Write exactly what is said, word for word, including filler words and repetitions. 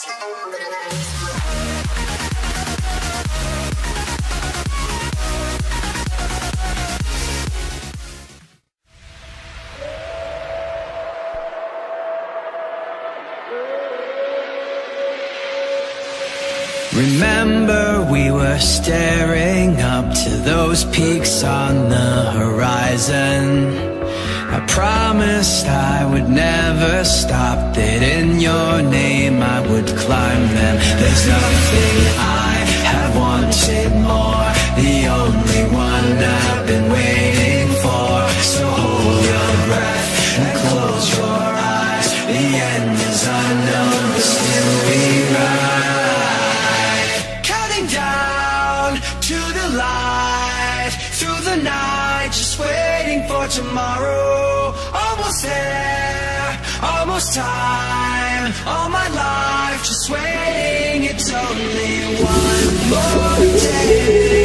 Remember, we were staring up to those peaks on the horizon. I promised I would never stop, that in your name I would climb them. There's nothing I have wanted more, the only one I've been waiting for. So hold your breath and close your eyes. The end is unknown, but still we ride. Counting down to the light, through the night, just waiting for tomorrow. Almost there, almost time, all my life just waiting. It's only one more day.